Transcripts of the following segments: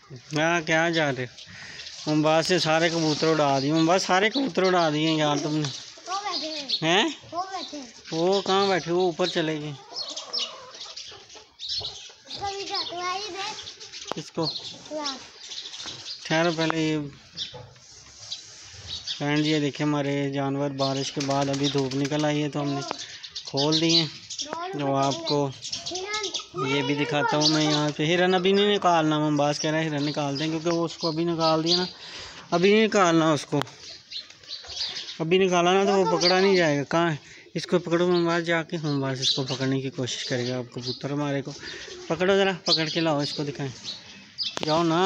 हाँ क्या जा रहे हो मुंबई से? सारे कबूतर उड़ा दिए मुंबई, सारे कबूतर उड़ा दिए यार तुमने। हैं वो कहाँ बैठे? वो ऊपर चले गए। किसको? ठहरो पहले। ये फ्रेंड ये देखे हमारे जानवर बारिश के बाद अभी धूप निकल आई है तो हमने खोल दिए। तो आपको ये भी दिखाता हूँ मैं। यहाँ पे हिरन अभी नहीं निकालना, मुमबाज कह रहा है हिरन निकालते हैं क्योंकि वो उसको अभी निकाल दिया ना। अभी नहीं निकालना उसको, अभी निकाला ना तो वो पकड़ा नहीं जाएगा। कहाँ है? इसको पकड़ो मुमबाज, जाके मुमबाज इसको पकड़ने की कोशिश करेगा। आप कबूतर हमारे को पकड़ो ज़रा, पकड़ के लाओ इसको, दिखाएं। जाओ ना,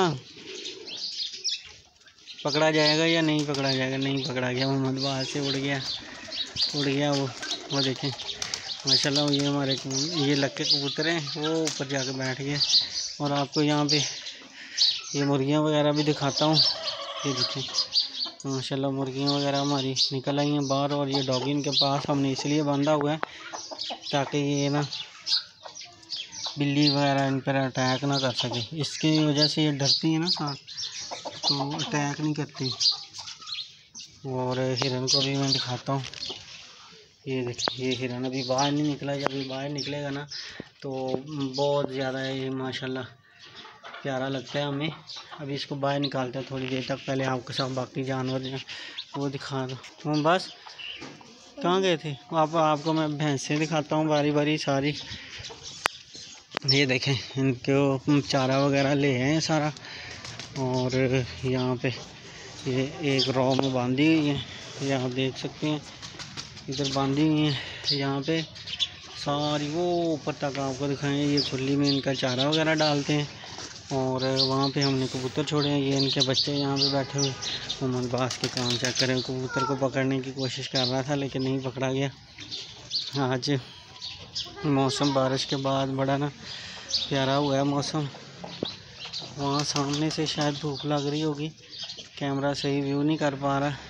पकड़ा जाएगा या नहीं पकड़ा जाएगा? नहीं पकड़ा गया, मोहम्मद बाहर से उड़ गया वो देखें माशाल्लाह। ये हमारे ये लक्के कबूतर हैं, वो ऊपर जाके बैठ गए। और आपको यहाँ पे ये मुर्गियाँ वगैरह भी दिखाता हूँ। ये देखें माशाल्लाह मुर्गियाँ वगैरह हमारी निकल आई हैं बाहर। और ये डॉगी इनके पास हमने इसलिए बांधा हुआ है ताकि ये ना बिल्ली वगैरह इन पर अटैक ना कर सके। इसकी वजह से ये डरती है ना साथ, तो अटैक नहीं करती। और हिरन को भी मैं दिखाता हूँ। ये देखिए ये हिरन अभी बाहर नहीं निकला, जब ये बाहर निकलेगा ना तो बहुत ज़्यादा ये माशाल्लाह प्यारा लगता है हमें। अभी इसको बाहर निकालते हैं थोड़ी देर तक। पहले आपके साथ बाकी जानवर जो वो दिखा दो। हम बस कहाँ गए थे? आपको मैं भैंसें दिखाता हूँ बारी बारी सारी। ये देखें इनको चारा वगैरह ले आए हैं सारा। और यहाँ पे ये एक रॉ में बांधी हुई है, ये आप देख सकते हैं इधर बांधी हुई है। यहाँ पे सारी वो ऊपर तक आपको दिखाएं। ये खुली में इनका चारा वगैरह डालते हैं। और वहाँ पे हमने कबूतर छोड़े हैं, ये इनके बच्चे यहाँ पे बैठे हुए। मोहम्मद बास के काम चेक करें, कबूतर को पकड़ने की कोशिश कर रहा था लेकिन नहीं पकड़ा गया। आज मौसम बारिश के बाद बड़ा ना प्यारा हुआ है मौसम। वहाँ सामने से शायद धूप लग रही होगी, कैमरा सही व्यू नहीं कर पा रहा।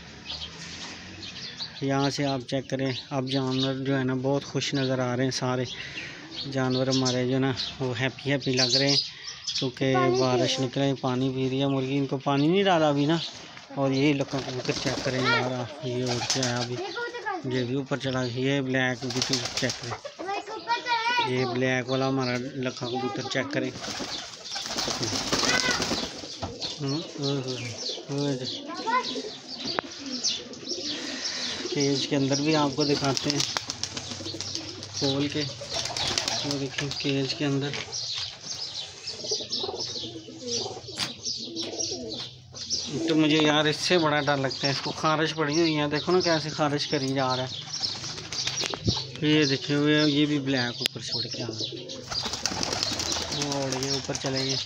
यहाँ से आप चेक करें। अब जानवर जो है ना बहुत खुश नज़र आ रहे हैं। सारे जानवर हमारे जो ना वो हैप्पी लग रहे हैं क्योंकि बारिश निकल रही, पानी पी रही है मुर्गी। इनको पानी नहीं डाला अभी ना। और ये लक्का कबूतर चेक करें यार, ये उड़ के आया अभी, ये भी ऊपर चढ़ा। ये ब्लैक भी चेक करें, ये ब्लैक वाला हमारा लक्का कबूतर चेक करें। केज के अंदर भी आपको दिखाते हैं खोल के। वो देखिए केज के अंदर तो मुझे यार इससे बड़ा डर लगता है। इसको खारिश पड़ी हुई है, देखो ना कैसे खारिश करी जा रहा है। ये देखिए हुए ये भी ब्लैक ऊपर छोड़ के आ गए, वो उड़ गए ऊपर चले गए,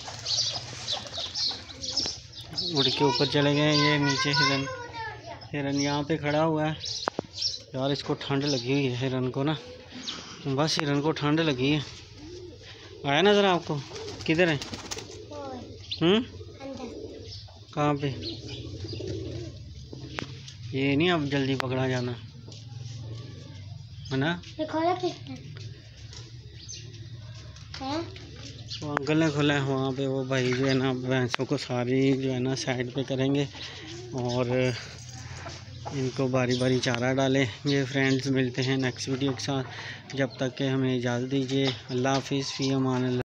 उड़ के ऊपर चले गए। ये नीचे हिरन यहाँ पे खड़ा हुआ है यार। इसको ठंड लगी हुई है हिरन को ना, बस हिरन को ठंड लगी है। आया नज़र आपको? किधर है? कहाँ पे? ये नहीं अब जल्दी पकड़ा जाना है ना। वो अंकल ने खोला है वहाँ पे। वो भाई जो है ना भैंसों को सारी जो है ना साइड पे करेंगे और इनको बारी बारी चारा डालेंगे। फ्रेंड्स मिलते हैं नेक्स्ट वीडियो के साथ, जब तक के हमें इजाज़त दीजिए। अल्लाह हाफिज़, फ़ी अमान अल्लाह।